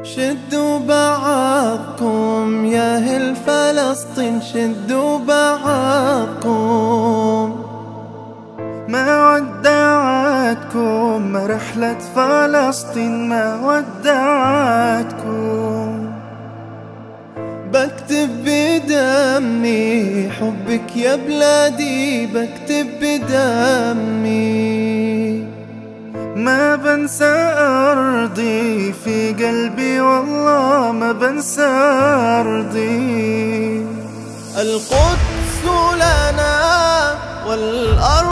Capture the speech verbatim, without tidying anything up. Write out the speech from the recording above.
شدوا بعضكم يا أهل فلسطين، شدوا بعضكم. ما ودعتكم رحلة فلسطين، ما ودعتكم. بكتب بدمي حبك يا بلادي، بكتب بدمي. ما بنسى أرضي في قلبي، والله ما بنسى أرضي. القدس لنا والأرض